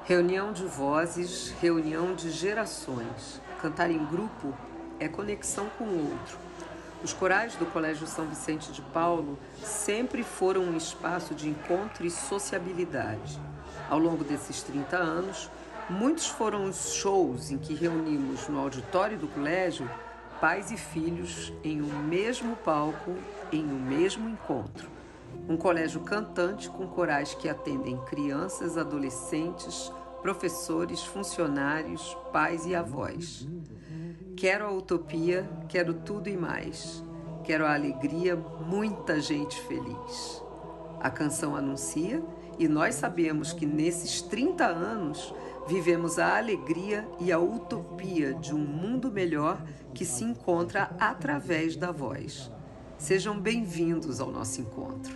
Reunião de vozes, reunião de gerações. Cantar em grupo é conexão com o outro. Os corais do Colégio São Vicente de Paulo sempre foram um espaço de encontro e sociabilidade. Ao longo desses 30 anos, muitos foram os shows em que reunimos no auditório do colégio pais e filhos em um mesmo palco, em um mesmo encontro. Um colégio cantante com corais que atendem crianças, adolescentes, professores, funcionários, pais e avós. Quero a utopia, quero tudo e mais. Quero a alegria, muita gente feliz. A canção anuncia e nós sabemos que nesses 30 anos vivemos a alegria e a utopia de um mundo melhor que se encontra através da voz. Sejam bem-vindos ao nosso encontro.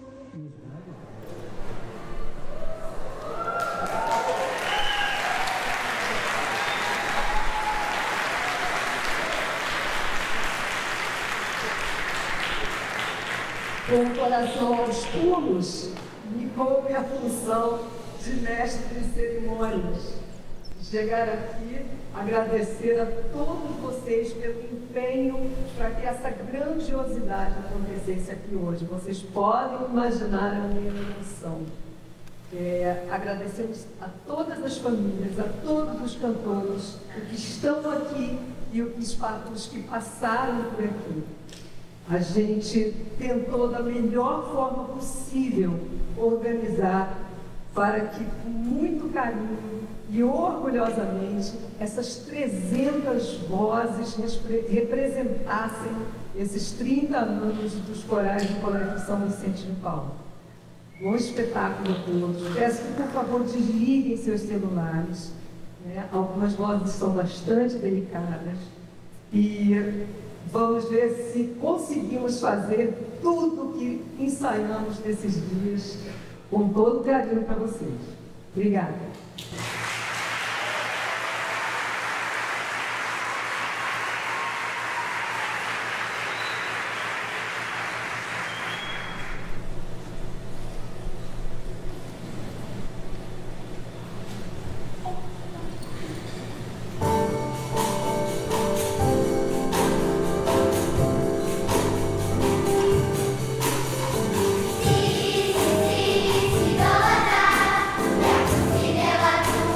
Com o coração aos pulos, me coube a função de mestre de cerimônias. Chegar aqui, agradecer a todos vocês pelo empenho para que essa grandiosidade acontecesse aqui hoje. Vocês podem imaginar a minha emoção. Agradecemos a todas as famílias, a todos os cantores, os que estão aqui e os que passaram por aqui. A gente tentou, da melhor forma possível, organizar para que, com muito carinho e orgulhosamente, essas 300 vozes representassem esses 30 anos dos corais do Colégio São Vicente de Paulo. Bom espetáculo a todos. Peço que, por favor, desliguem seus celulares. Algumas vozes são bastante delicadas. E vamos ver se conseguimos fazer tudo o que ensaiamos nesses dias, com todo carinho para vocês. Obrigada. Cinema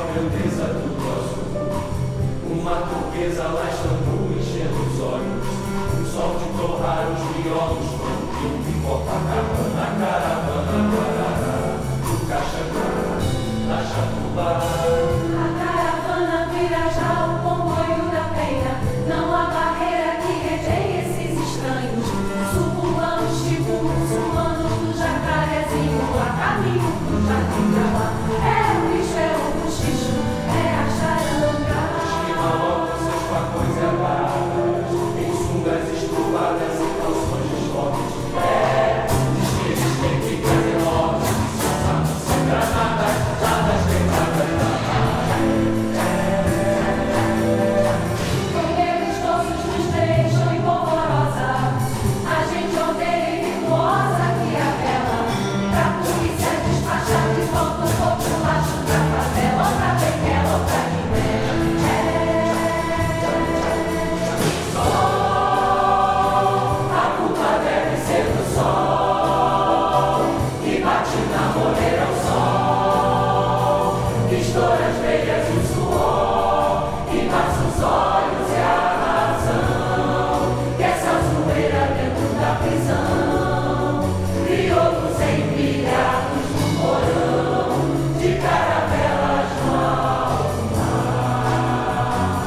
grandeza do nosso. Uma turquesa lá estando enchendo os olhos. O sol de torrar os miolos. Quando de Copacabana, caravana, Guarará. Do Caxangá, da Jatubá. A caravana vira já o comboio da penha. Não há barreira que rejeie esses estranhos. Suburbanos, tipo muçulmanos do Jacarezinho, a caminho do Jardim da Lá. É o bicho, é o cochicho, é a charanga. Esquiva logo seus facões erradas, em sungas estruvadas e calções desformes de pé. Diz que eles têm que trazer logo, sem granadas, dadas granadas na Fogueiros doces nos deixam em polvorosa. A gente odeia e virtuosa que a vela. Pra polícia despachar de volta um pouco baixo pra favela. Outra pequena, outra guiné. A culpa deve ser do sol, que bate na moleira o sol, estoura as veias e o suor, e passa os olhos e a razão, que essa zoeira dentro da prisão, criou-nos empilhados no porão, de caravelas no alto mar.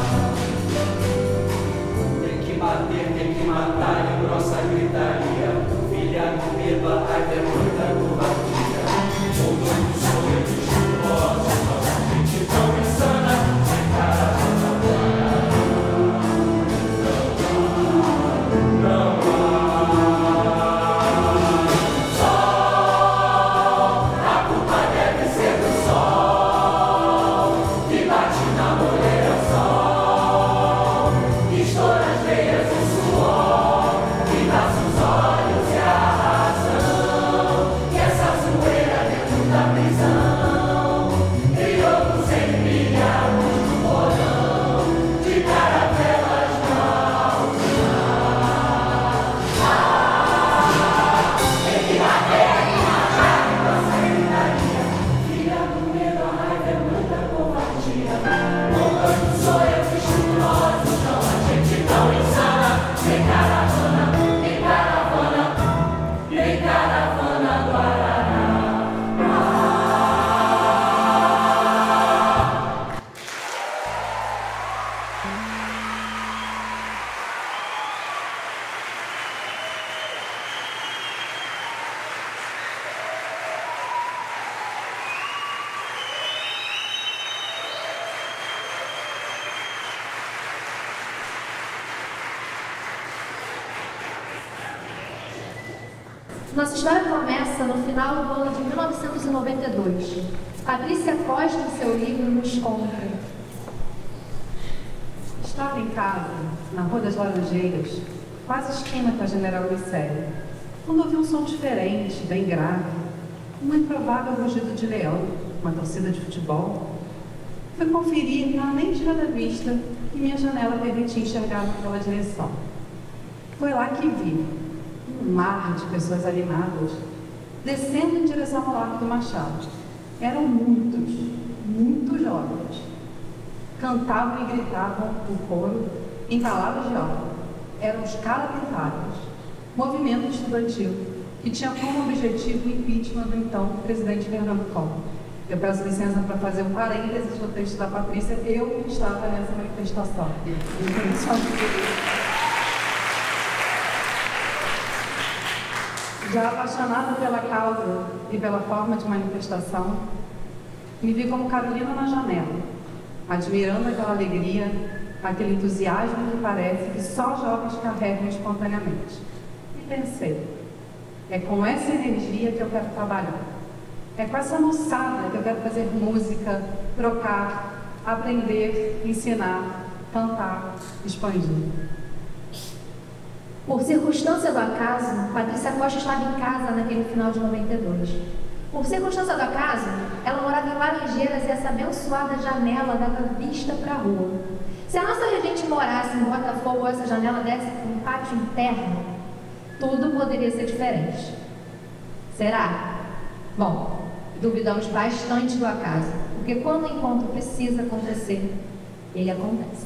Tem que matar, em grossa gritaria, filha do beba, raiva é muita covardia. Voltando sonho de chuvosa, nossa gente tão insana, sem caravana não há. Sol, a culpa deve ser do sol, que bate na moleira o sol, estoura as veias e o suor, que passa os olhos e a razão, que essa zoeira dentro da prisão, criou-nos empilhados no porão, de caravelas no alto mar. Tem que bater, nossa gritaria, filha do medo, a raiva é muita covardia. Montando sonhos misteriosos, não a gente tão insana, sem caravana, nem caravana, nem caravana Guarará. Nossa história começa no final do ano de 1992. Patrícia Costa, em seu livro, nos conta. Estava em casa, na Rua das Laranjeiras, quase esquina com a General Glicério, quando ouvi um som diferente, bem grave, um improvável rugido de leão, uma torcida de futebol. Fui conferir, não nem tirou da vista, e minha janela permitia enxergar naquela direção. Foi lá que vi um mar de pessoas animadas, descendo em direção ao Largo do Machado. Eram muitos, muito jovens. Cantavam e gritavam em coro, em palavras de ordem. Eram os Carapintadas, movimento estudantil, que tinha como objetivo o impeachment do então presidente Fernando Collor. Eu peço licença para fazer um parênteses no texto da Patrícia. Eu estava nessa manifestação. Já apaixonada pela causa e pela forma de manifestação, me vi como Carolina na janela, admirando aquela alegria, aquele entusiasmo que parece que só jovens carregam espontaneamente. E pensei, é com essa energia que eu quero trabalhar. É com essa moçada que eu quero fazer música, trocar, aprender, ensinar, cantar, expandir. Por circunstância do acaso, Patrícia Costa estava em casa naquele final de 92. Por circunstância do acaso, ela morava em Laranjeiras e essa abençoada janela dava vista para a rua. Se a nossa regente morasse em Botafogo ou essa janela desse para um pátio interno, tudo poderia ser diferente. Será? Bom, duvidamos bastante do acaso. porque quando o encontro precisa acontecer, ele acontece.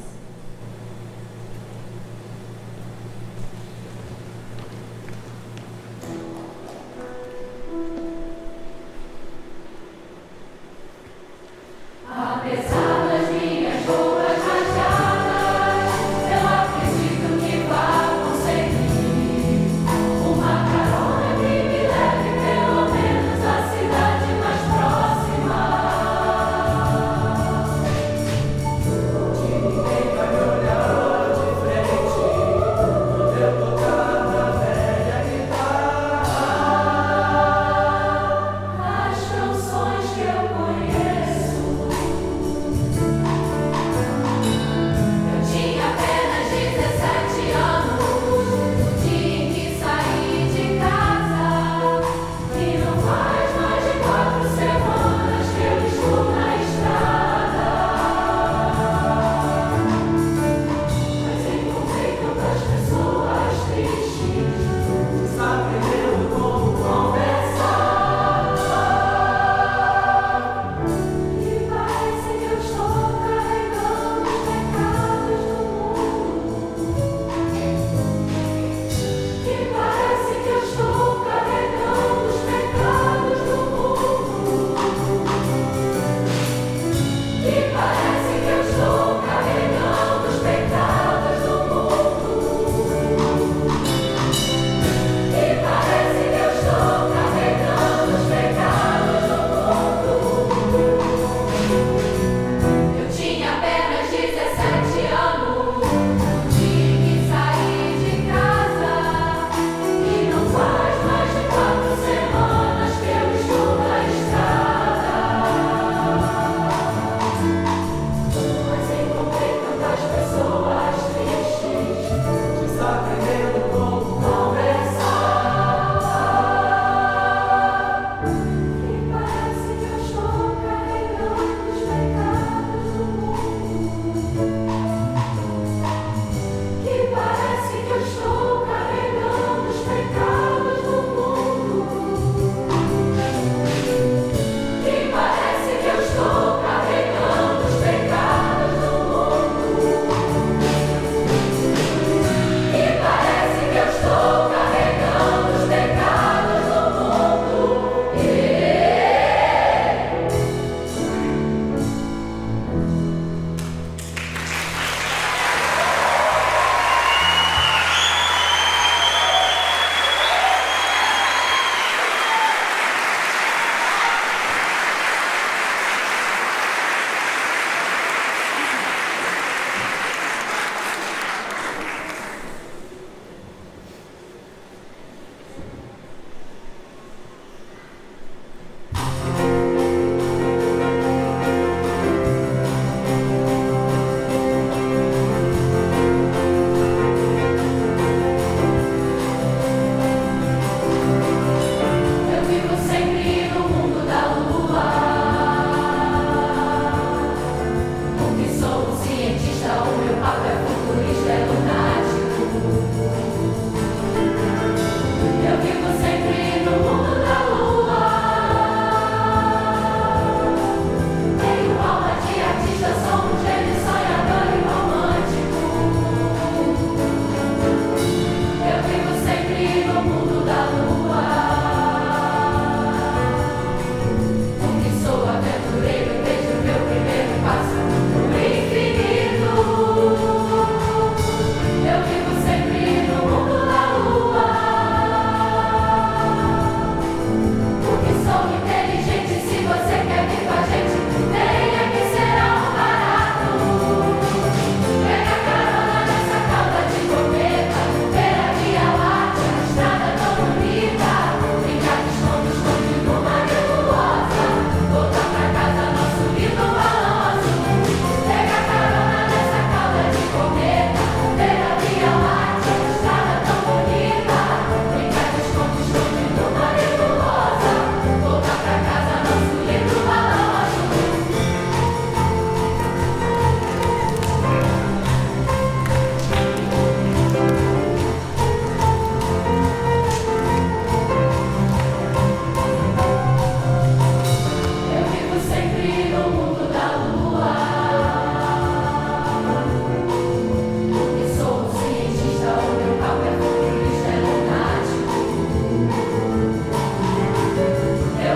Apesar das minhas roupas rasgadas, eu acredito que vá conseguir uma carona que me leve pelo menos à cidade mais próxima. De viver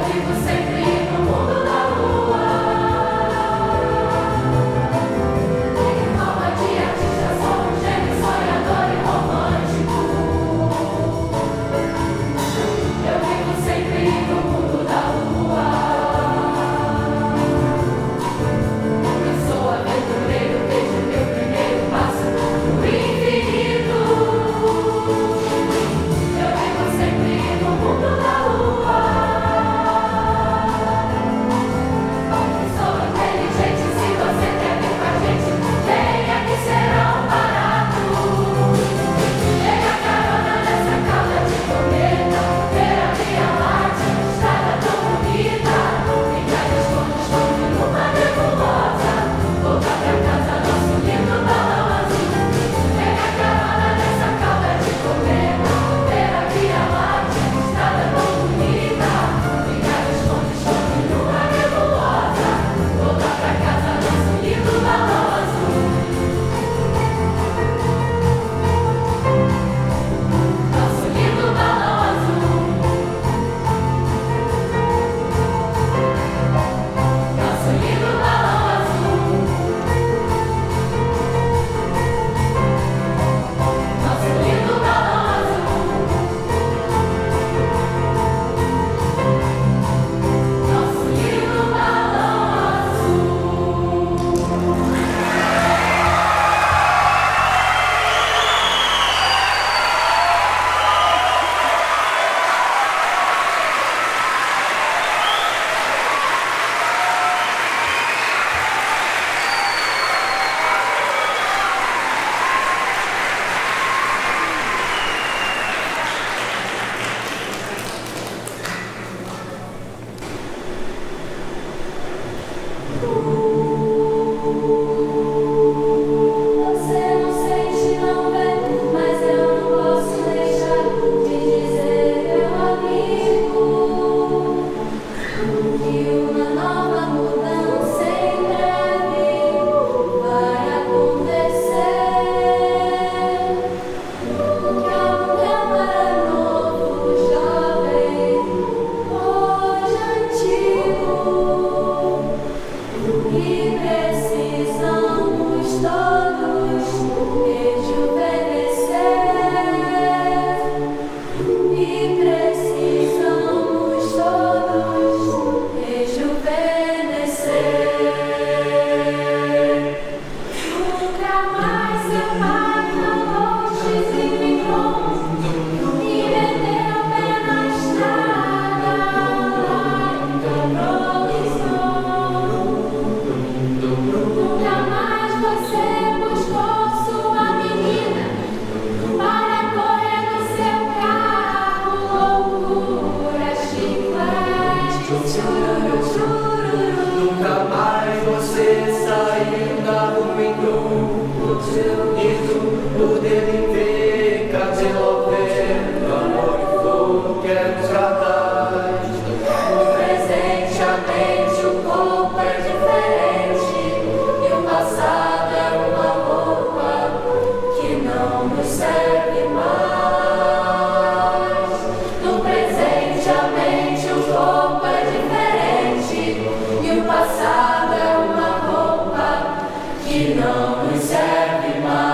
Que não nos serve mais.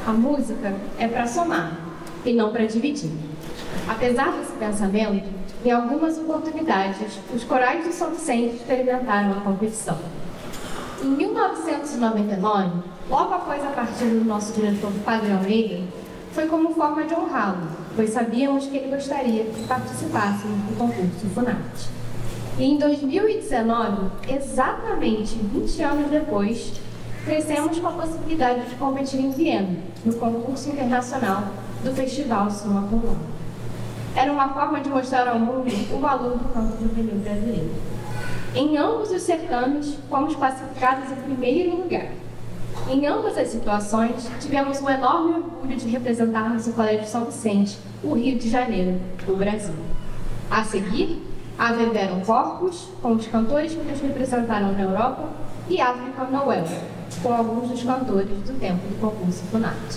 A música é para somar e não para dividir. Apesar desse pensamento, em algumas oportunidades, os corais de São Vicente experimentaram a competição. Em 1999, logo após a partida do nosso diretor Padre Almeida, foi como forma de honrá-lo, pois sabíamos que ele gostaria que participassem do concurso Funarte. E em 2019, exatamente 20 anos depois, crescemos com a possibilidade de competir em Viena, no concurso internacional do Festival Suma Cum Laude. Era uma forma de mostrar ao mundo o valor do canto juvenil brasileiro. Em ambos os certames, fomos classificados em primeiro lugar. Em ambas as situações, tivemos o enorme orgulho de representarmos o Colégio São Vicente, o Rio de Janeiro, o Brasil. A seguir, haveram Corpus, com os cantores que nos representaram na Europa, e African Noel, com alguns dos cantores do tempo do concurso Funarte.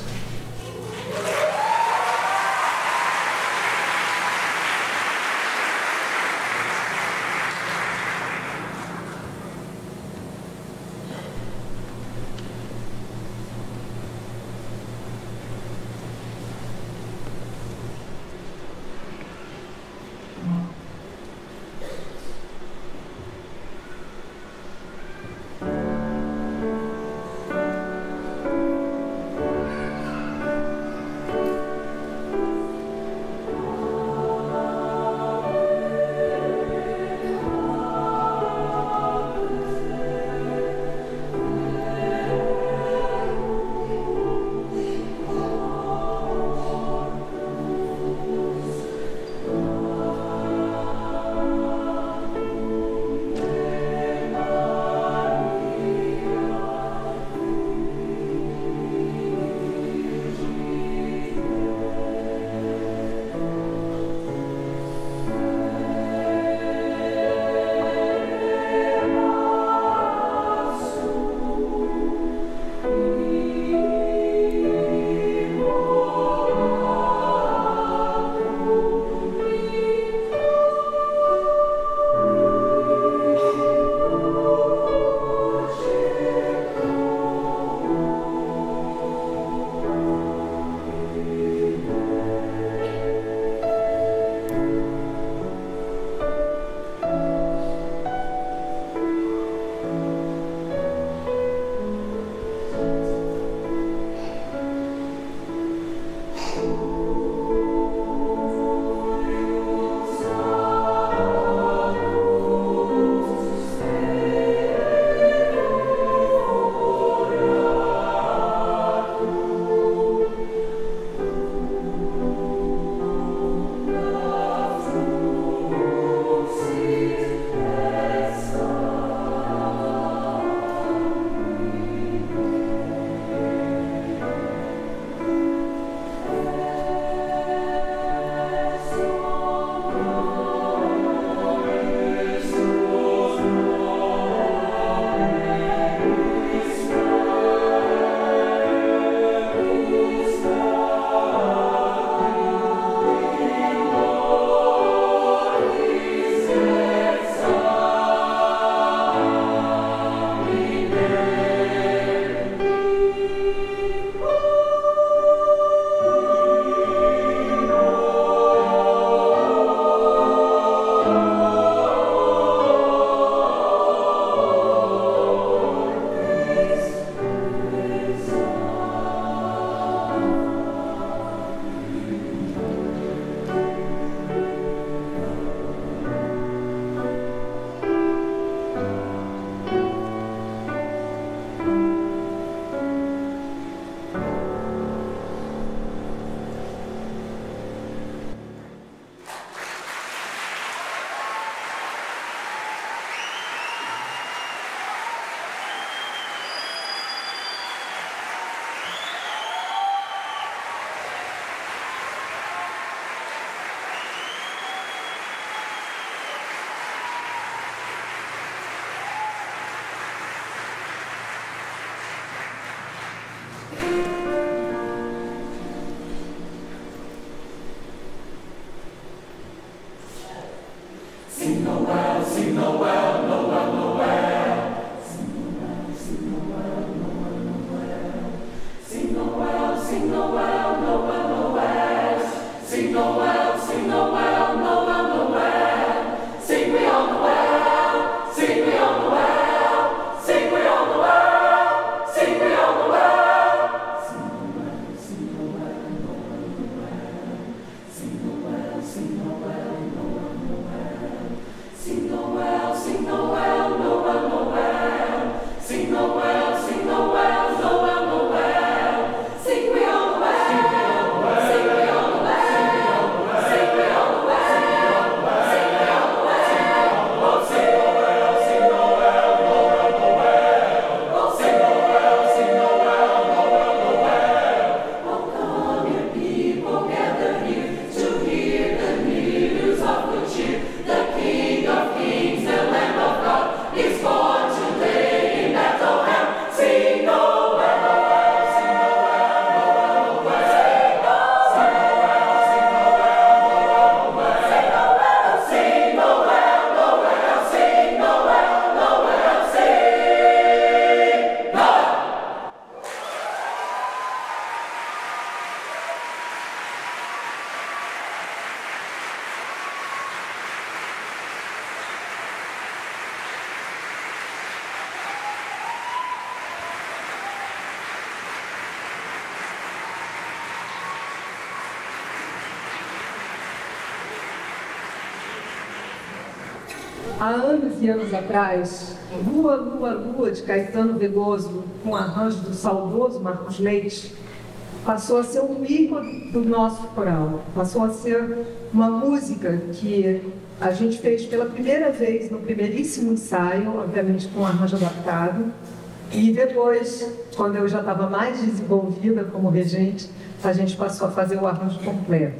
Há anos e anos atrás, Lua, Lua, Lua, de Caetano Veloso, com arranjo do saudoso Marcos Leite, passou a ser um ícone do nosso coral. Passou a ser uma música que a gente fez pela primeira vez no primeiríssimo ensaio, obviamente com um arranjo adaptado. E depois, quando eu já estava mais desenvolvida como regente, a gente passou a fazer o arranjo completo.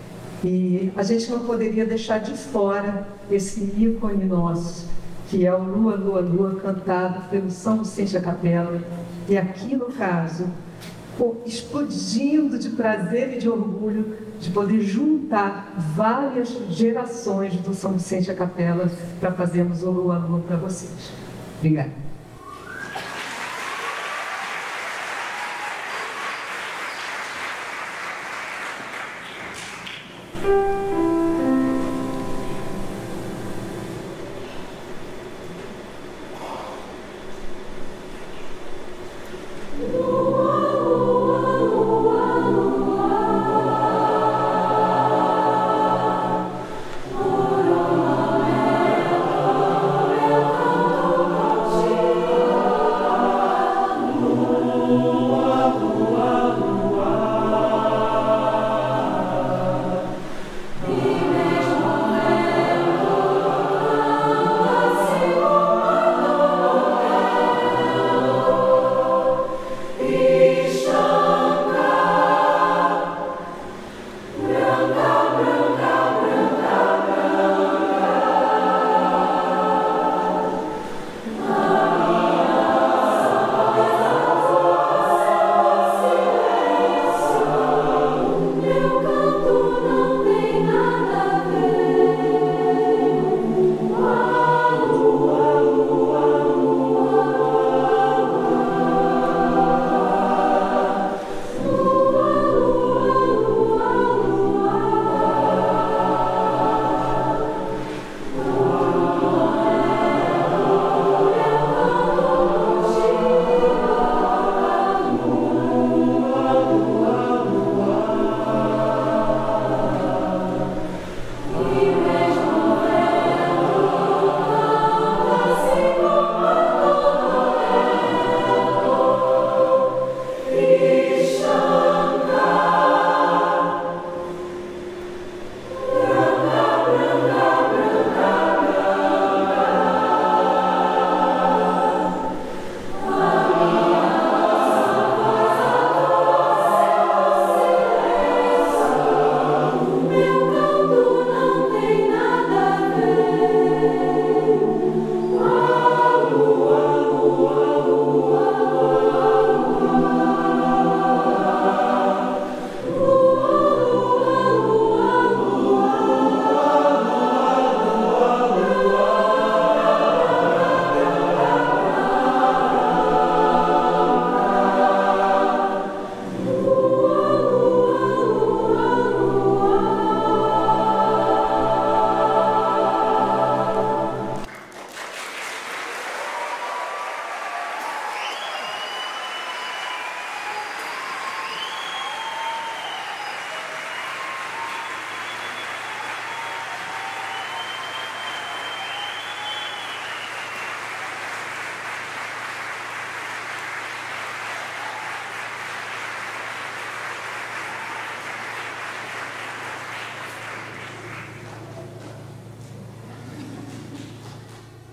E a gente não poderia deixar de fora esse ícone nosso, que é o Lua, Lua, Lua, cantado pelo São Vicente da Capela. E aqui, no caso, explodindo de prazer e de orgulho de poder juntar várias gerações do São Vicente da Capela para fazermos o Lua, Lua para vocês. Obrigada. Oh,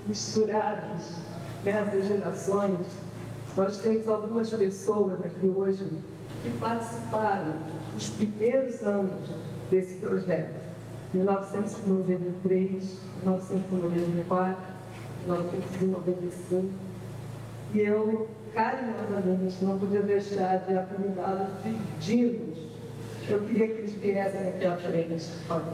misturados nessas gerações, nós temos algumas pessoas aqui hoje que participaram dos primeiros anos desse projeto, 1993, 1994, 1995, e eu, carinhosamente, não podia deixar de apelidá-los de dinos. Eu queria que eles viessem aqui à frente, por favor.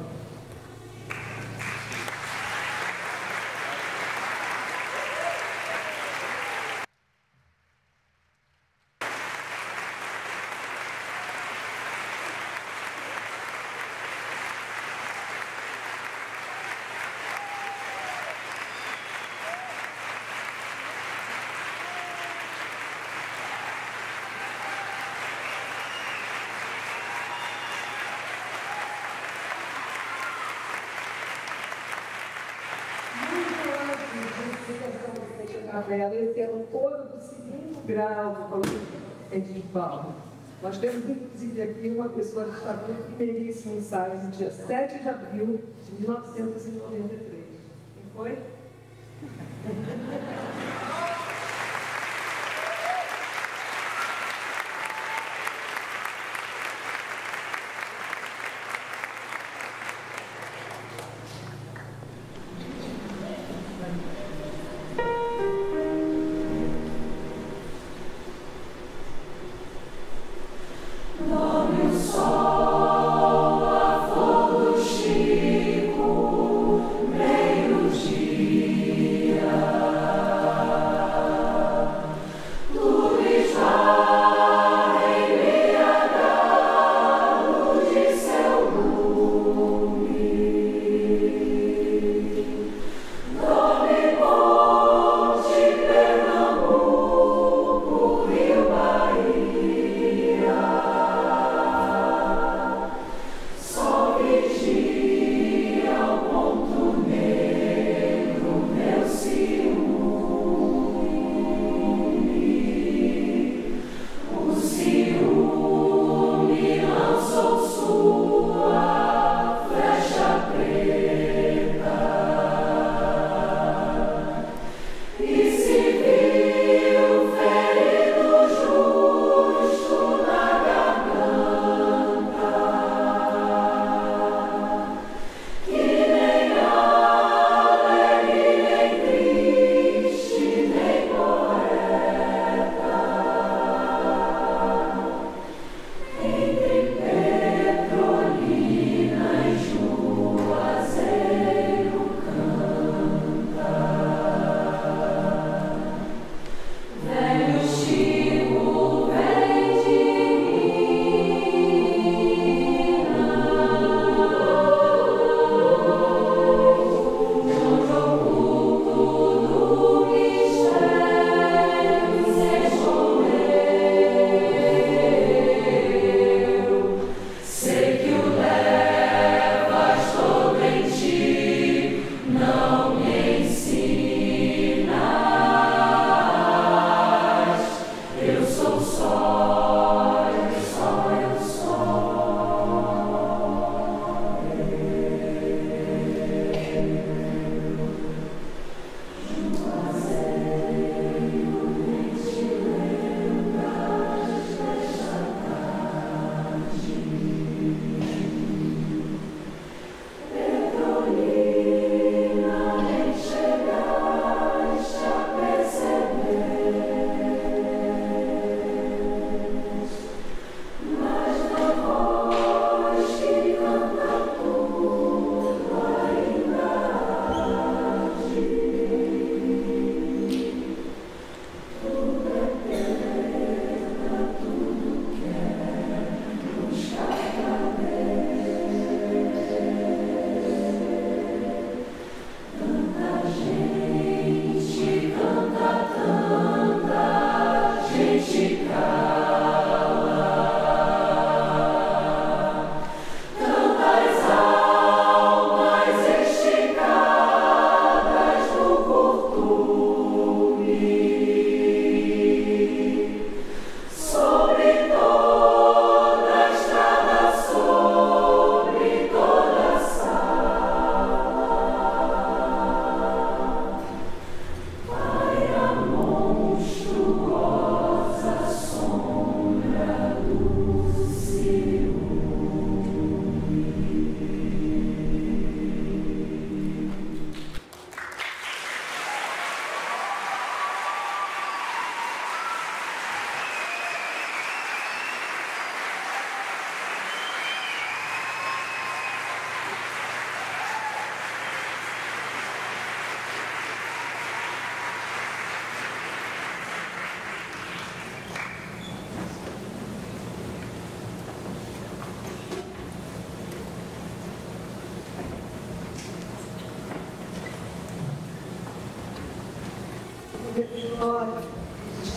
Esse era um coro do segundo grau do Colégio de Paulo. Nós temos, inclusive, aqui uma pessoa que está no primeiríssimo ensaio, no dia 7 de abril de 1993. Quem foi? Meio-dia.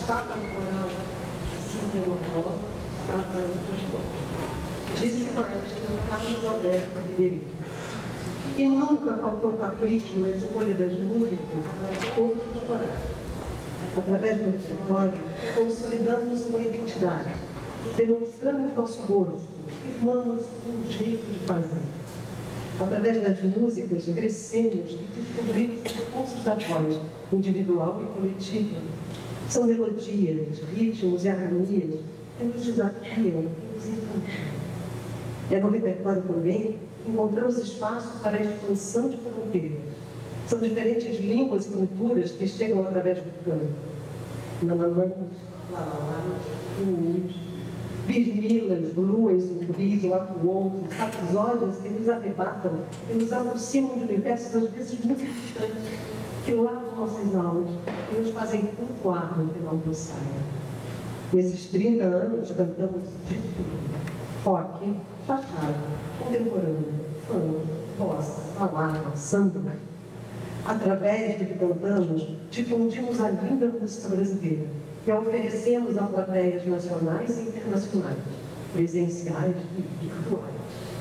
estava no coral, assim, de uma avó, tratando dos dons. Disse que parece que não estava no Alberto de Bebê. E nunca faltou capricho na escolha das músicas para todos os corais. Através do repertório, consolidamos uma identidade, demonstramos nosso gosto, firmamos um jeito de fazer. Através das músicas, crescemos e descobrimos recursos da voz, individual e coletiva. São melodias, ritmos e harmonias que nos desafiam e nos encantam. É no repertório também que encontramos espaço para a expansão de fronteiras. São diferentes línguas e culturas que chegam através do canto. Nananãs, lalalás, uus, birmilas, luas, umbris, lapuons, rapsódias que nos arrebatam e nos aproximam de universos às vezes muito distantes, que lavam nossas almas e nos fazem flutuar no final do saia. Nesses 30 anos cantamos de tudo: rock, chachada, contemporâneo, funk, bossa, balada, samba. Através do que cantamos, difundimos a linda música brasileira e a oferecemos a plateias nacionais e internacionais, presenciais e virtuais.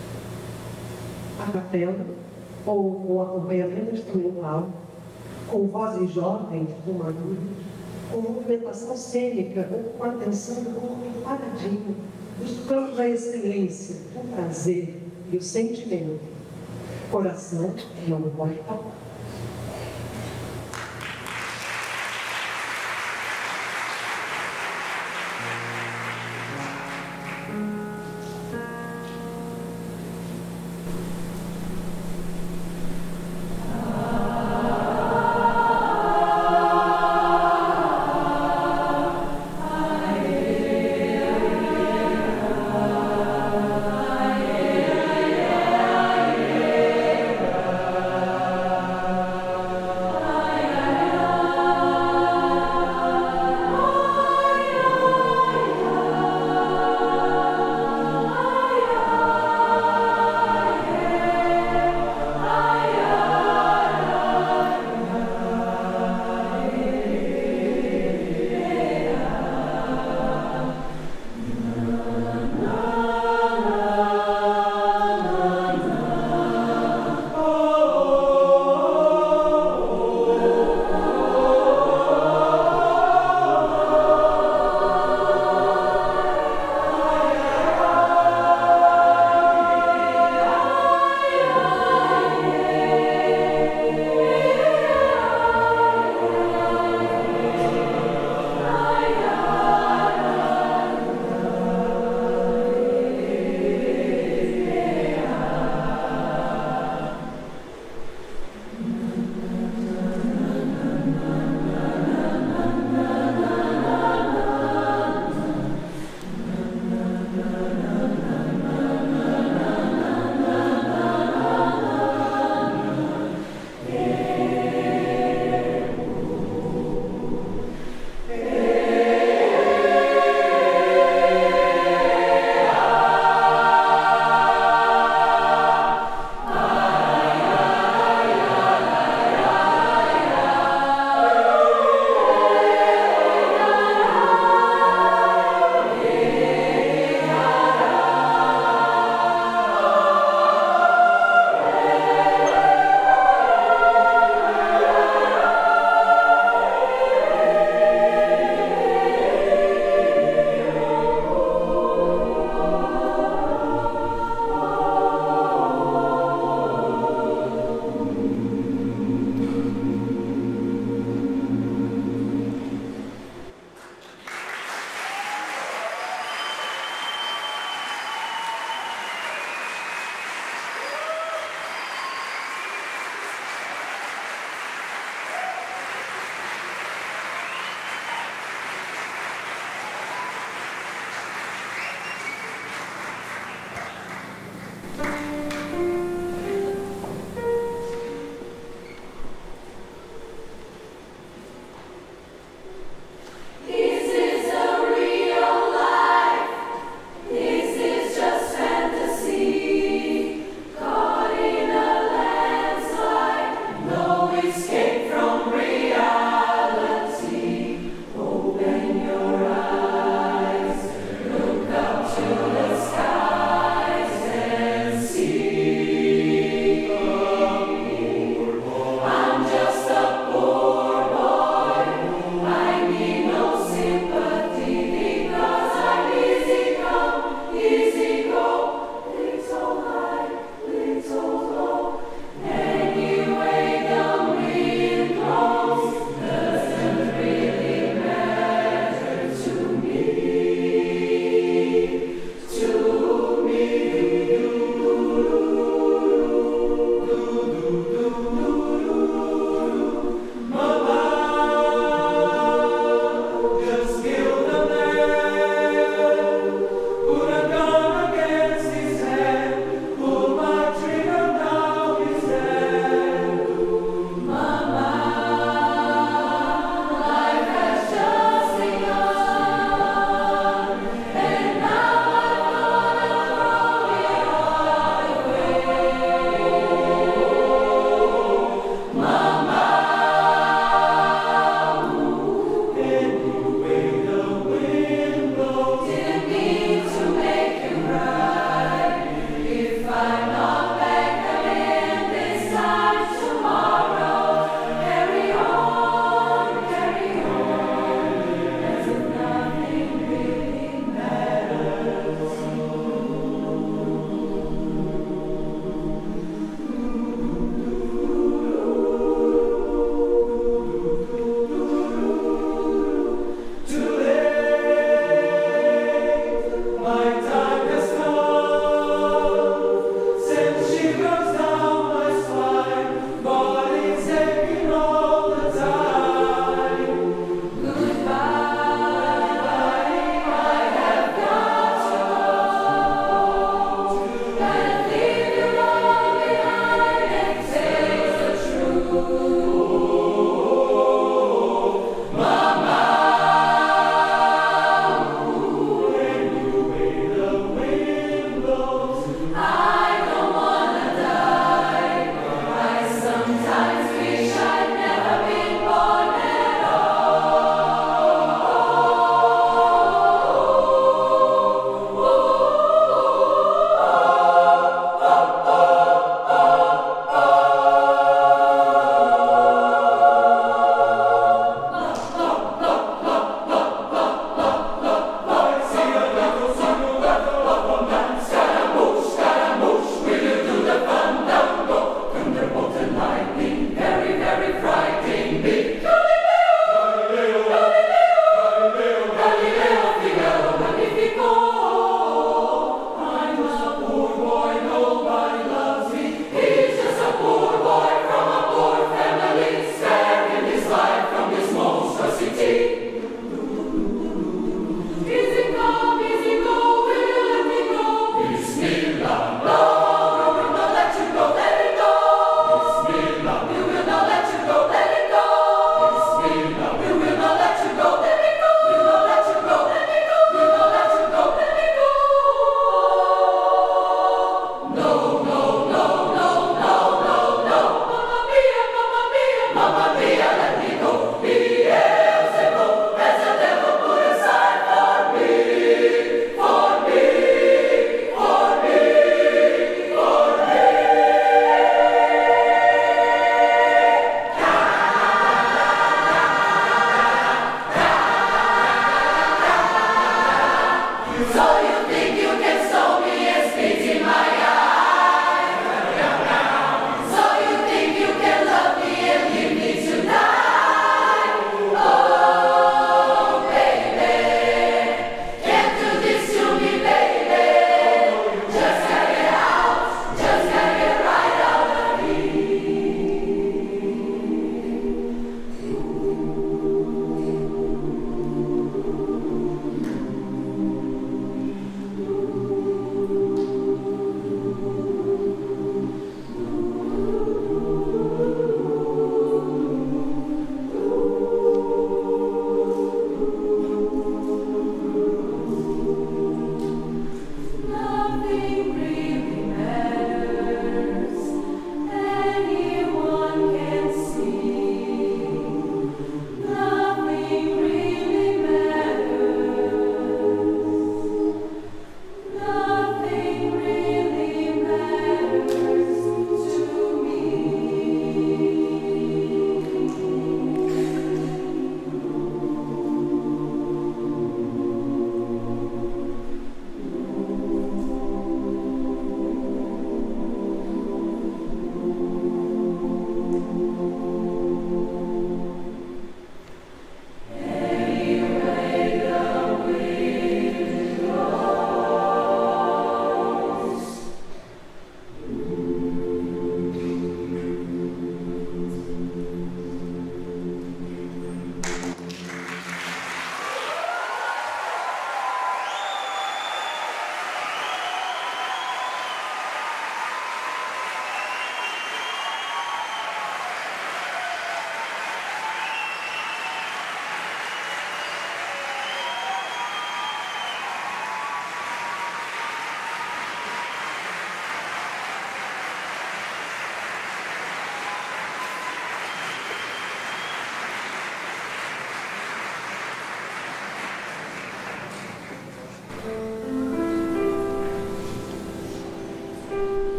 A capela, ou o acompanhamento instrumental, com vozes jovens ou maduras, com movimentação cênica ou com atenção como um paradinho, buscamos a excelência, o prazer e o sentimento. Coração não pode faltar.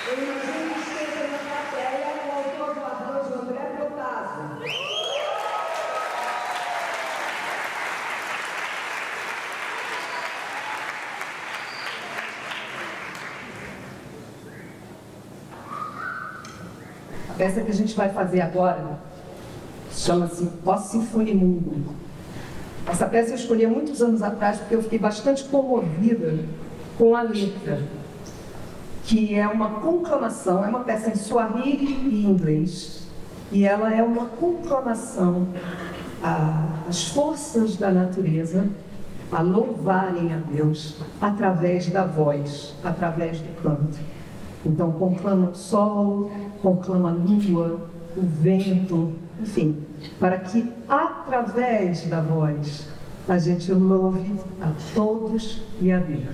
Eu imagino que esteja na plateia o autor do arranjo, André Protásio. A peça que a gente vai fazer agora chama-se O Sinfonimundo. Essa peça eu escolhi há muitos anos atrás porque eu fiquei bastante comovida com a letra, que é uma conclamação, é uma peça em Swahili e inglês, e ela é uma conclamação às forças da natureza a louvarem a Deus através da voz, através do canto. Então conclama o sol, conclama a lua, o vento, enfim, para que através da voz a gente louve a todos e a Deus.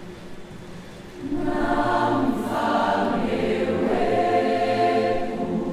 Não fale eu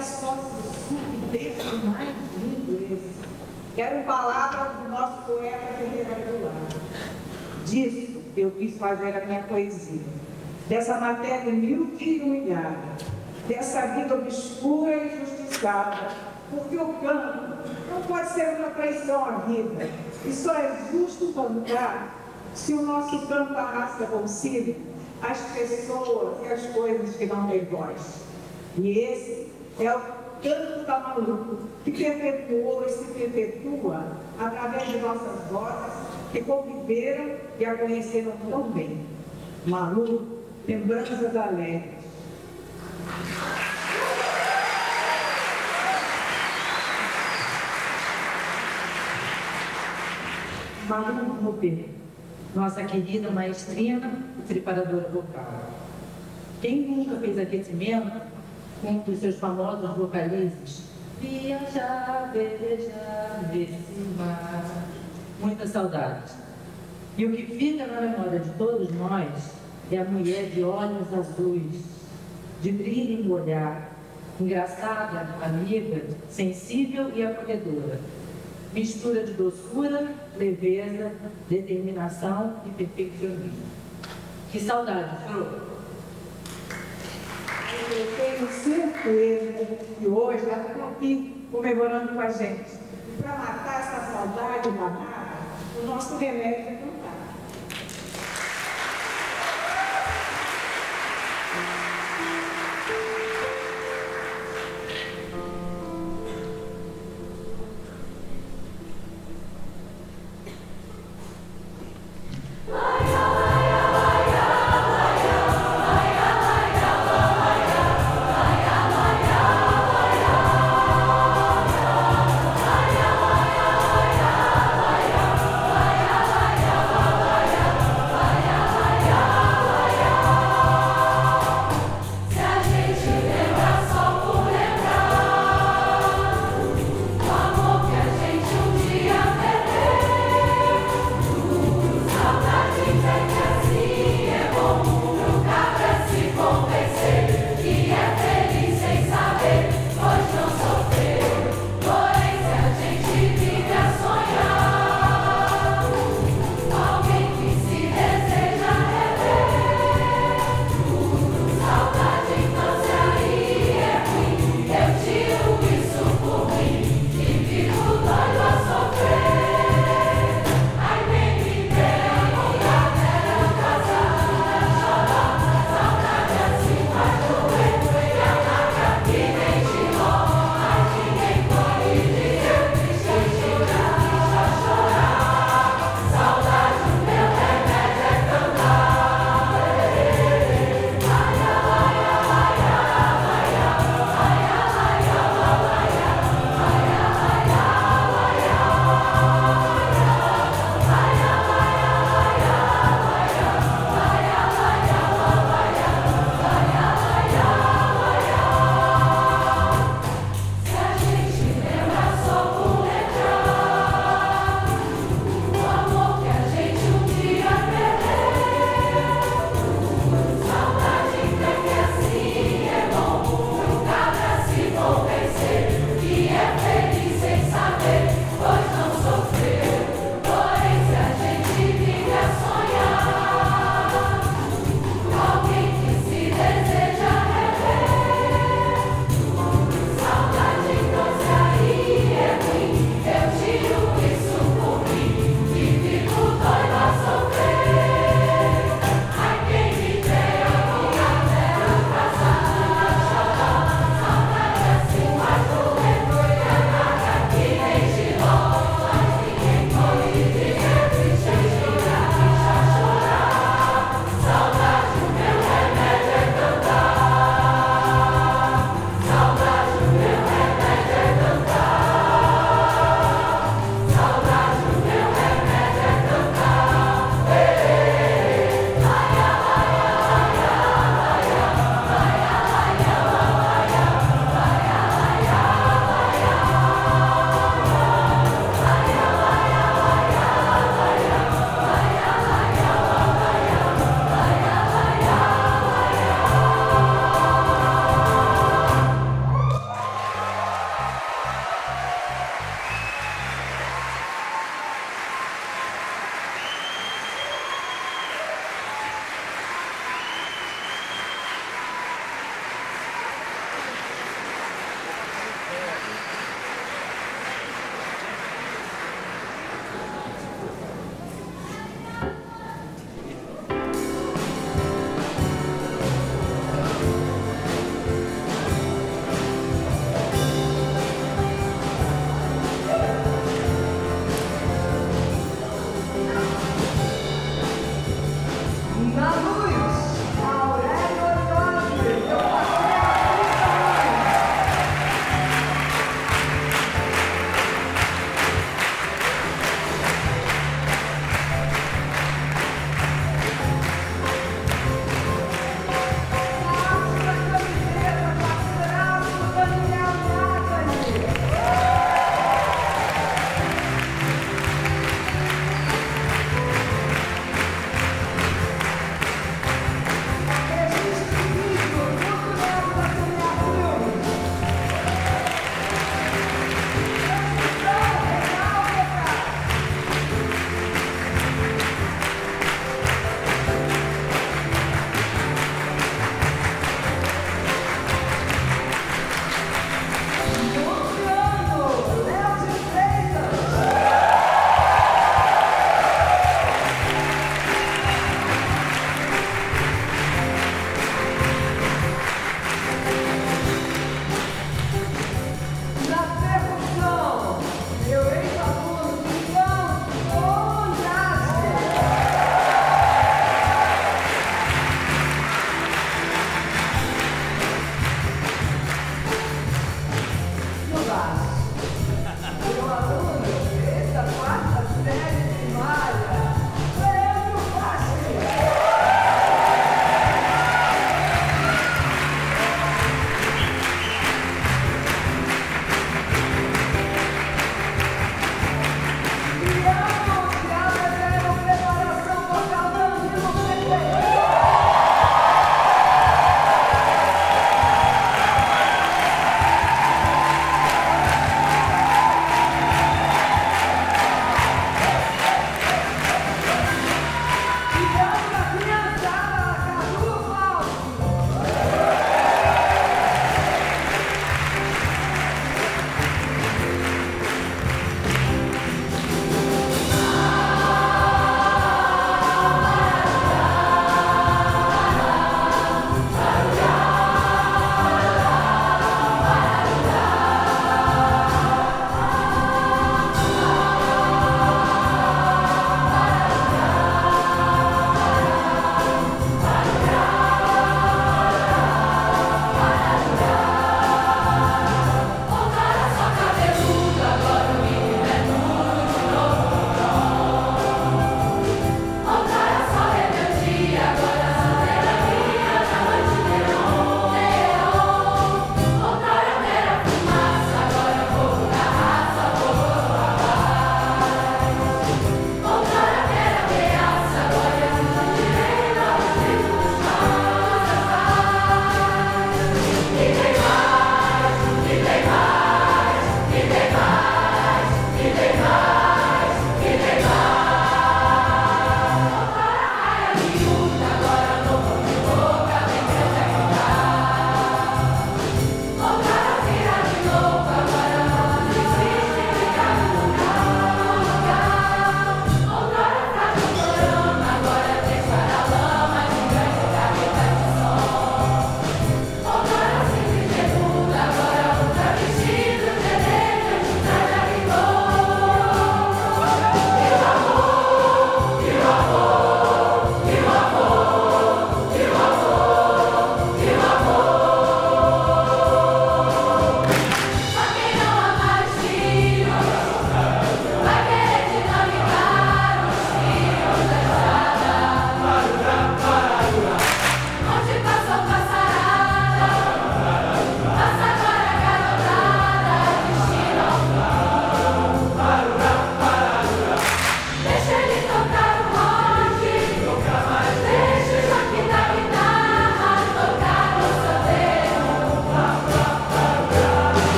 só que texto mais lindo esse. Quero palavras do nosso poeta Ferreira Goulart. Disso eu quis fazer a minha poesia. Dessa matéria humilde e humilhada. Dessa vida obscura e injustiçada. Porque o canto não pode ser uma traição à vida. E só é justo cantar se o nosso canto arrasta consigo as pessoas e as coisas que não têm voz. E esse é o canto da Malu, que perpetuou e se perpetua através de nossas vozes que conviveram e a conheceram tão bem. Malu, lembranças alegres. Malu Ruber, nossa querida maestrina e preparadora vocal. Quem nunca fez aquecimento com um dos seus famosos vocalizes? Viajar, velejar nesse mar. Muita saudade. E o que fica na memória de todos nós é a mulher de olhos azuis, de brilho no olhar, engraçada, amiga, sensível e acolhedora. Mistura de doçura, leveza, determinação e perfeccionismo. Que saudade, Flor! Eu tenho certeza que hoje ela está aqui comemorando com a gente. E para matar essa saudade danada, o nosso remédio é cantar. Vai,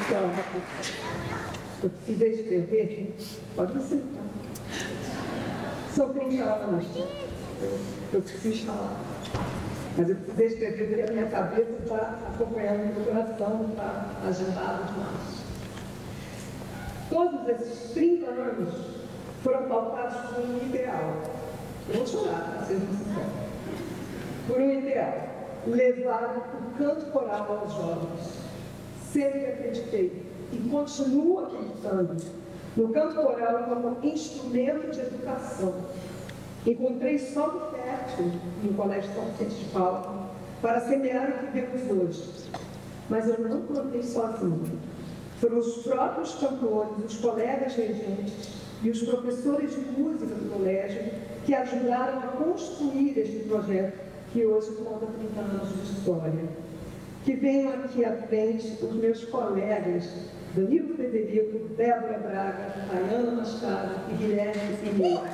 Então, eu precisei escrever, pode sentar. São 30 anos, eu preciso falar. Mas eu precisei escrever porque a minha cabeça está acompanhando o meu coração, está agendado demais. Todos esses 30 anos foram pautados por um ideal. Eu vou chorar, para ser sincero. Por um ideal, levar o canto coral aos jovens. Sempre acreditei e continuo acreditando no canto coral como instrumento de educação. Encontrei solo fértil no Colégio São Vicente de Paulo para semear o que vemos hoje. Mas eu não plantei sozinho. Foram os próprios cantores, os colegas regentes e os professores de música do colégio que ajudaram a construir este projeto que hoje conta 30 anos de história. Que venham aqui à frente os meus colegas Danilo Frederico, Débora Braga, Tayana Machado e Guilherme Pinheiro.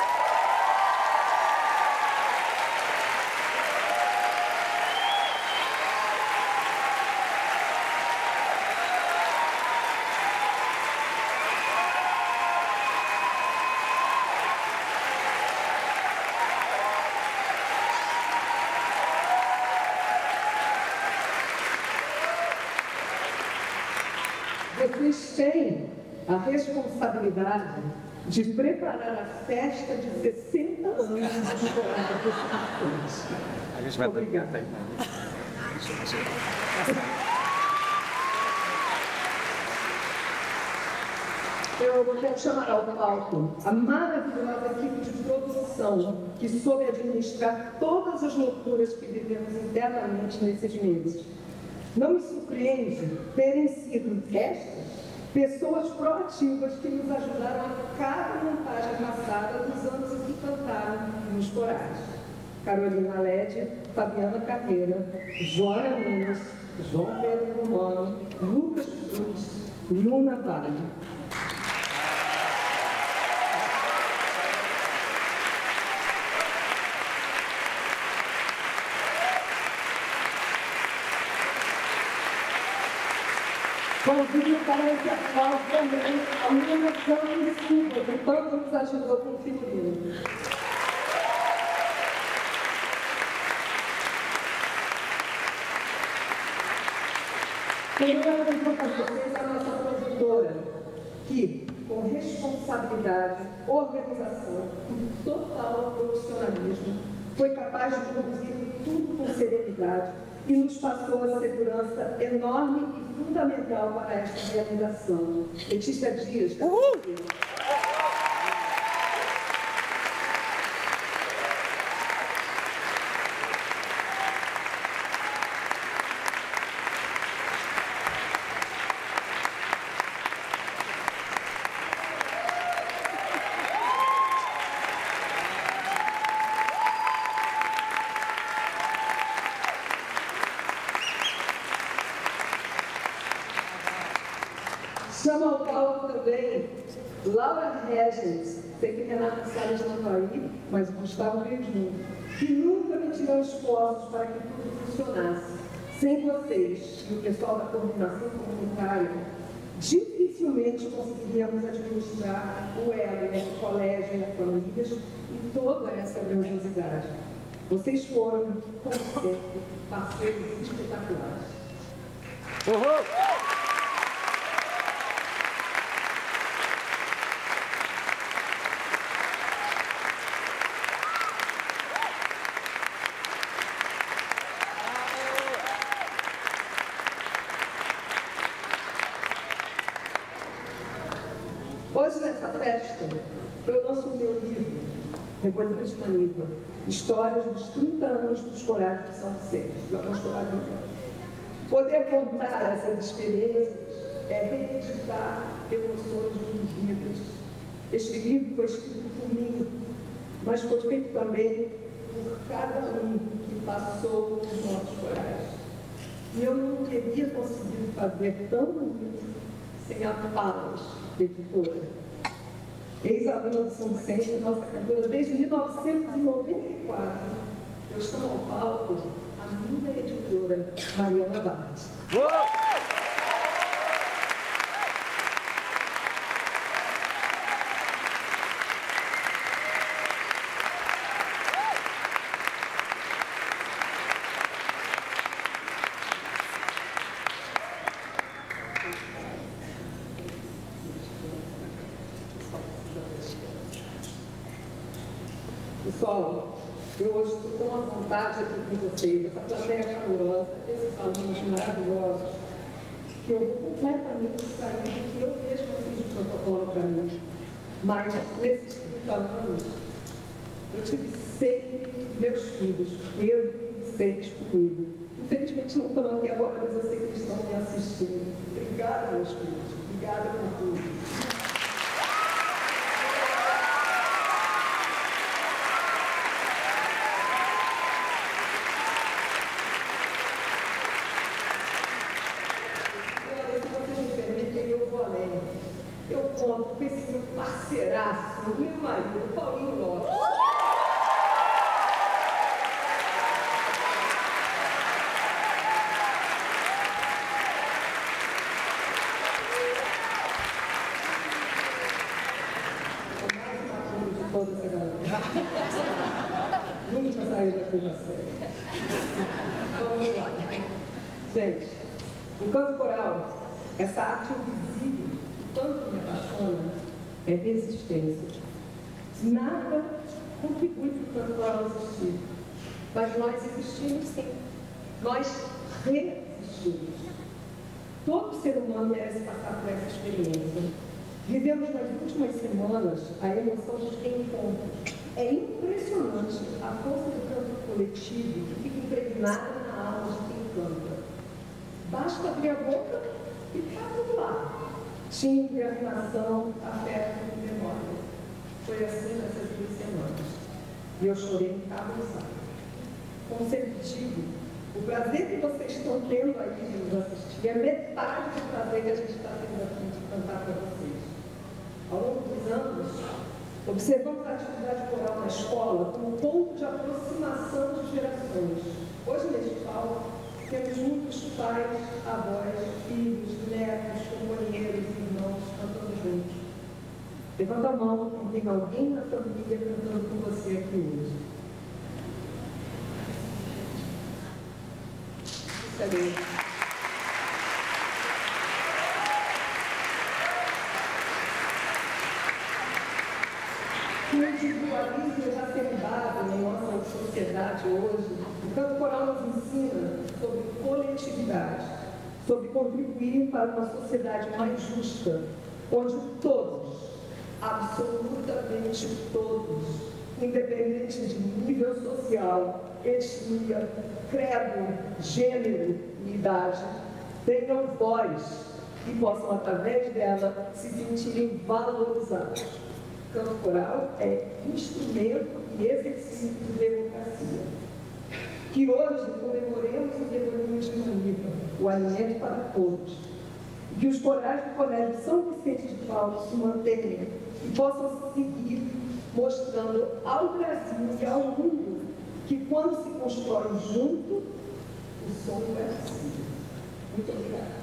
Vocês têm a responsabilidade de preparar a festa de 60 anos dos corais dos São. Obrigada. Eu quero chamar ao palco a maravilhosa equipe de produção que soube administrar todas as loucuras que vivemos internamente nesses meses. Não me surpreende terem sido estas pessoas proativas que nos ajudaram a cada montagem passada dos anos em que cantaram nos corais. Carolina Lede, Fabiana Carreira, Joana Nunes, João Pedro Romano, Lucas Cruz, Luna Vale. Convido para esse aplauso também a minha Sandra Silva, que tanto nos ajudou com o figurino. Quero apresentar a vocês a nossa produtora, que, com responsabilidade, organização e total profissionalismo, foi capaz de conduzir tudo com serenidade e nos passou a segurança enorme e fundamental para esta realização. Letícia Dias, chama ao palco também Laura Regis, sei que Renato Salles não está aí, mas Gustavo veio junto, que nunca mediram esforços para que tudo funcionasse. Sem vocês e o pessoal da coordenação comunitária, dificilmente conseguiríamos administrar o elo entre o colégio e as famílias e toda essa grandiosidade. Vocês foram, como sempre, parceiros espetaculares. Uhul! Hoje, nessa festa, eu lanço o meu livro, depois disponível, Histórias dos 30 anos dos Corais de São Vicente, do Apostolado. Poder contar essas experiências é reeditar emoções vividas. Este livro foi escrito por mim, mas foi feito também por cada um que passou nos nossos corais. E eu não teria conseguido fazer tão bonito sem a Palas, editora. Ex-aluna do São Vicente, nossa cantora desde 1994. Eu estou ao palco, a minha editora, Mariana Barros. Pessoal, eu hoje estou com uma vontade aqui com vocês, essa plateia calorosa, esses alunos maravilhosos, que eu vou completamente sair do que eu mesma fiz de protocolo para mim. Mas nesses 30 anos, eu tive sempre meus filhos, eu e 6 comigo. Infelizmente não estão aqui agora, mas eu sei que eles estão me assistindo. Obrigada, meus filhos. Obrigada por tudo. Eu conto com esse meu parceiraço, meu marido, Paulinho Lopes. Mais uma coisa de toda essa galera. Nunca saiu da coisa séria. Vamos lá. Gente, o canto coral, essa arte invisível, tanto me apaixona, é resistência. Nada contribui para o canto coral existir. Mas nós existimos sim. Nós resistimos. Todo ser humano merece passar por essa experiência. Vivemos nas últimas semanas a emoção dos reencontros. É impressionante a força do canto coletivo que fica impregnada na alma de quem canta. Basta abrir a boca e está tudo lá. Timbre, afinação, afeto e memória. Foi assim nessas 2 semanas. E eu chorei em cada ensaio. Como sempre digo, o prazer que vocês estão tendo aí de nos assistir é metade do prazer que a gente está tendo aqui de cantar para vocês. Ao longo dos anos, observamos a atividade coral na escola como ponto de aproximação de gerações. Hoje, neste palco, temos muitos pais, avós, filhos, netos, companheiros e irmãos cantando juntos. Levanta a mão quem tem alguém na família cantando com você aqui hoje. Isso é bem. O individualismo exacerbado na nossa sociedade hoje, o canto coral nos ensina sobre coletividade, sobre contribuir para uma sociedade mais justa, onde todos, absolutamente todos, independente de nível social, etnia, credo, gênero e idade, tenham voz e possam, através dela, se sentirem valorizados. O canto coral é instrumento e exercício de democracia. Que hoje comemoremos o Redondo de Maniva, o alimento para todos. E que os corais do Colégio São Vicente de Paulo se mantenham e possam seguir mostrando ao Brasil e ao mundo que quando se constrói junto, o sonho é possível. Muito obrigada.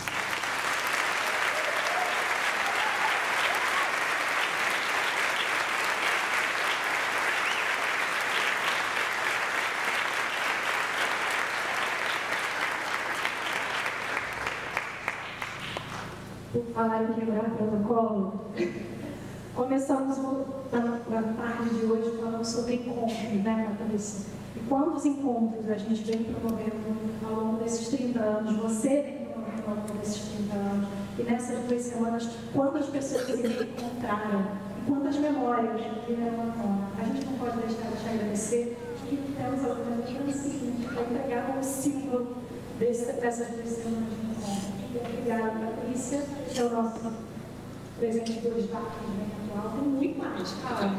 Por falar em quebrar protocolo, começamos na tarde de hoje falando sobre encontros, né, Patrícia? E quantos encontros a gente vem promovendo ao longo desses 30 anos, você vem promovendo ao longo desses 30 anos, e nessas 2 semanas, quantas pessoas se encontraram, e quantas memórias vieram à tona. A gente não pode deixar de agradecer que temos a oportunidade seguinte para entregar como símbolo dessas 2 semanas de encontro. Obrigada, Patrícia. Esse é o nosso presente de hoje, tá? Atual. Tem muito mais.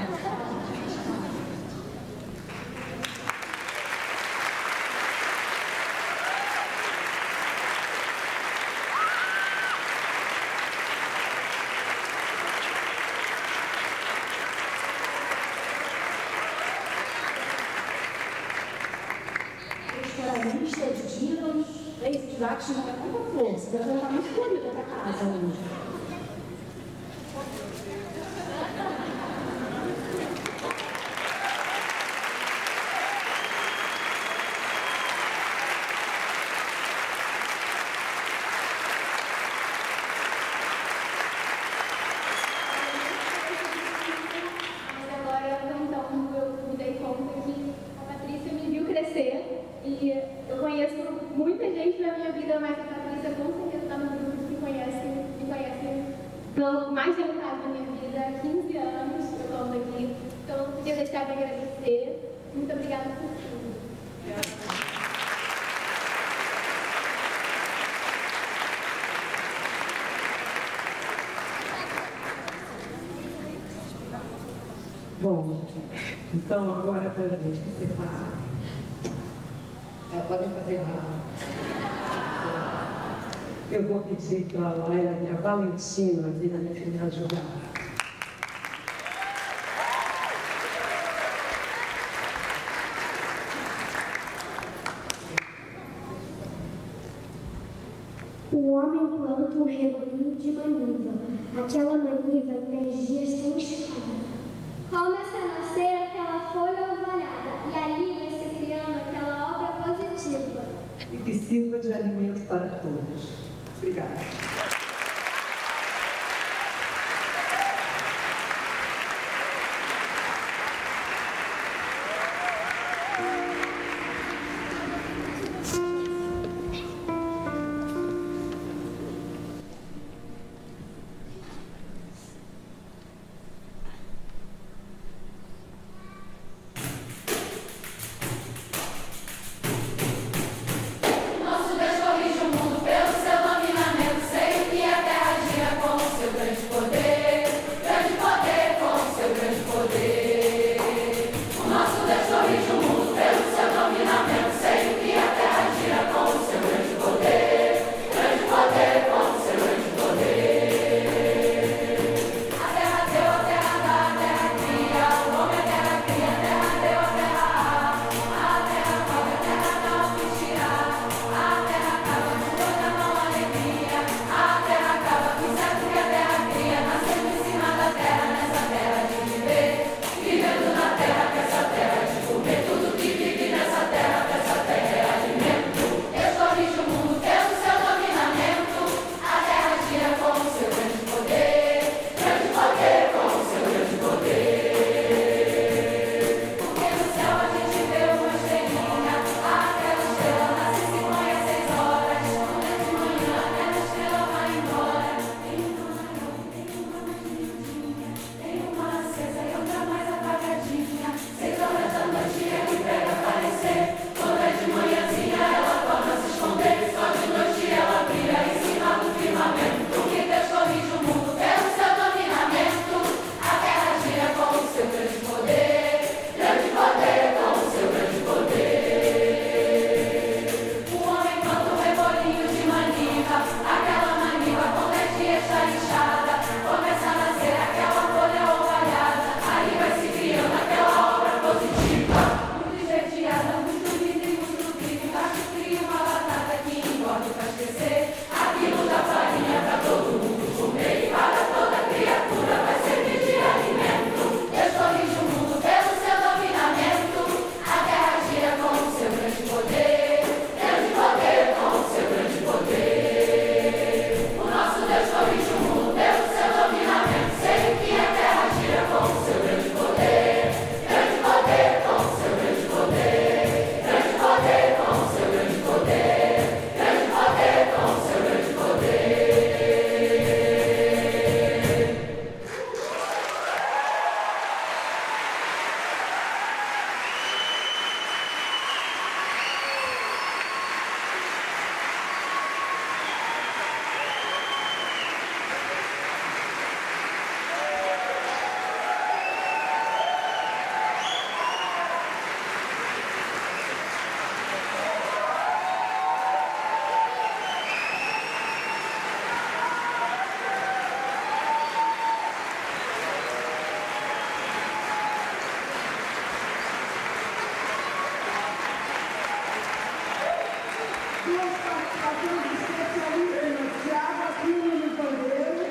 Os dinos, esses dados não é muita força, deve estar muito bonita essa casa hoje. ano mais delicado da minha vida, há 15 anos eu estou aqui, então eu não podia deixar de agradecer. Muito obrigada por tudo. Bom, então agora para a gente separar. Podem fazer lá. Eu vou pedir para a Laila e a Valentina vir aqui me ajudar. O homem planta um rebanho de maniva. Aquela maniva emergia sem escada. Começa a nascer aquela folha orvalhada e ali vai se criando aquela obra positiva. E que sirva de alimento para todos. Obrigada. Nosso Deus corrige o mundo pelo seu dominamento. Sei que a terra gira com o seu grande poder com o seu grande poder. O nosso Deus corrige o mundo pelo seu dominamento. Sei que a terra gira com o seu grande poder com o seu grande poder. A terra deu, a terra dá, a terra cria, o homem a terra cria, a terra deu, a terra há, a terra cobra, a terra dá o que tirar, a terra acaba com toda mão alegria, a terra acaba com certo que a terra cria, nascendo em cima da terra, nessa terra de viver, vivendo na terra, que essa terra de comer, tudo que vive nessa terra, que essa terra é alimento. Deus corrige o mundo pelo seu dominamento, a terra gira com o seu grande poder com o seu grande poder. Porque no céu a gente vê uma estrelinha, aquela estrela nasce e se põe às 6 horas, quando é de manhã aquela estrela vai embora. Tem uma maior, tem uma mais lindinha, tem uma acesa e outra mais apagadinha. 6 horas da noite é que pega aparecer, quando é de manhãzinha ela torna a se esconder, só de noite ela brilha em cima do firmamento. Porque Deus corrige o mundo pelo seu dominamento, a terra gira com o seu grande poder com o seu grande poder. O homem planta um rebolinho de maniva, aquela maniva quando é dia está inchada, começa a nascer aquela folha orvalhada, aí vai se criando aquela obra positiva. Muito esverdeada, muito linda e muito nutrida, embaixo cria uma batata que engorda e faz crescer, aquilo dá farinha pra todo mundo comer e para toda criatura vai servir de alimento. Deus corrige o mundo pelo seu dominamento, a terra gira com o seu grande poder com o seu grande poder. O nosso Deus corrige o mundo pelo seu dominamento, sei que a terra gira com o seu grande poder com o seu grande poder com o seu grande poder com o seu grande poder. Duas participações especialíssimas, Thiago Aquino no pandeiro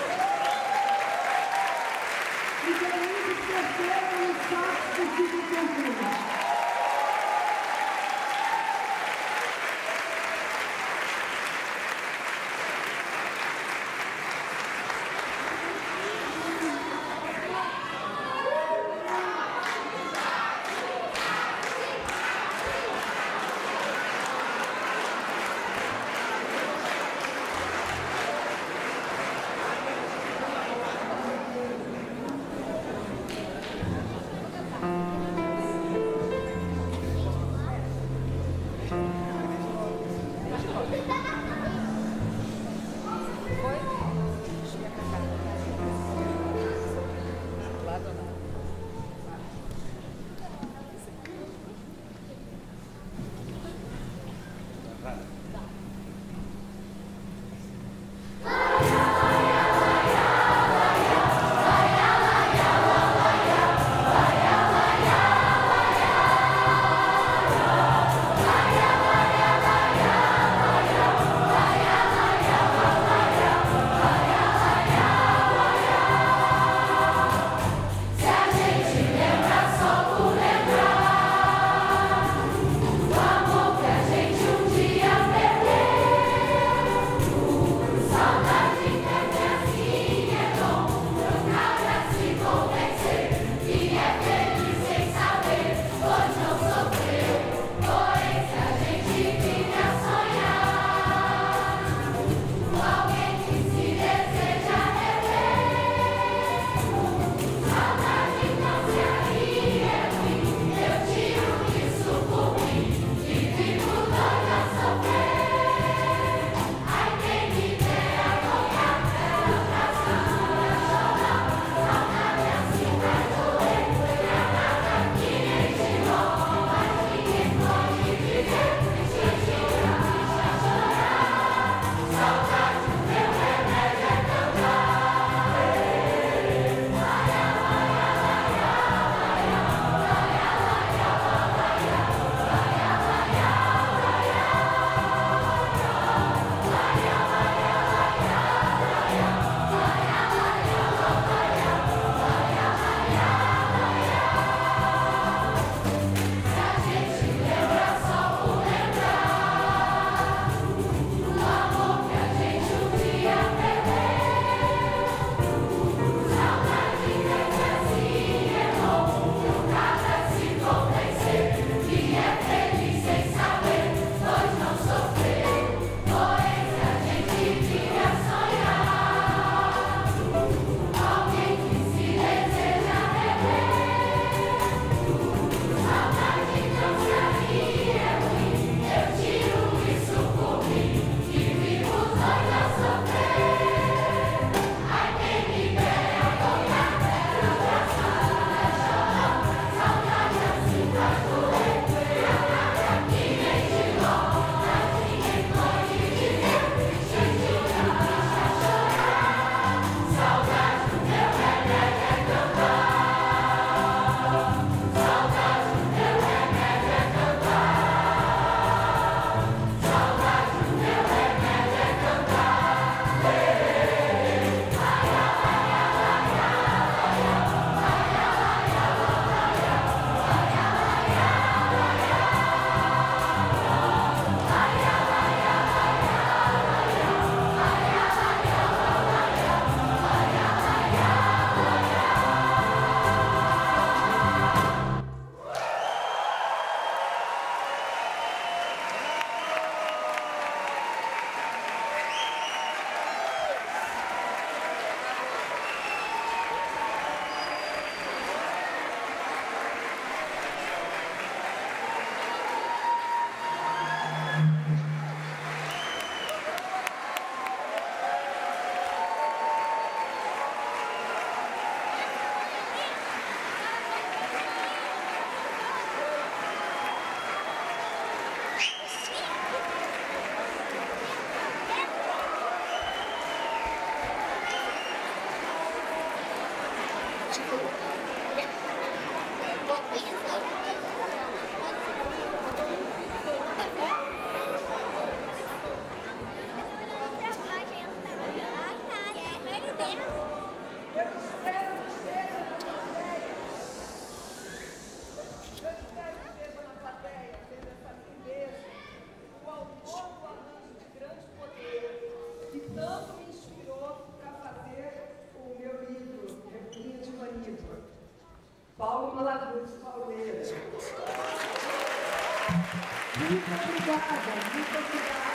e Denise Terceira no sax do Chico Campina. Muito obrigada, muito obrigada.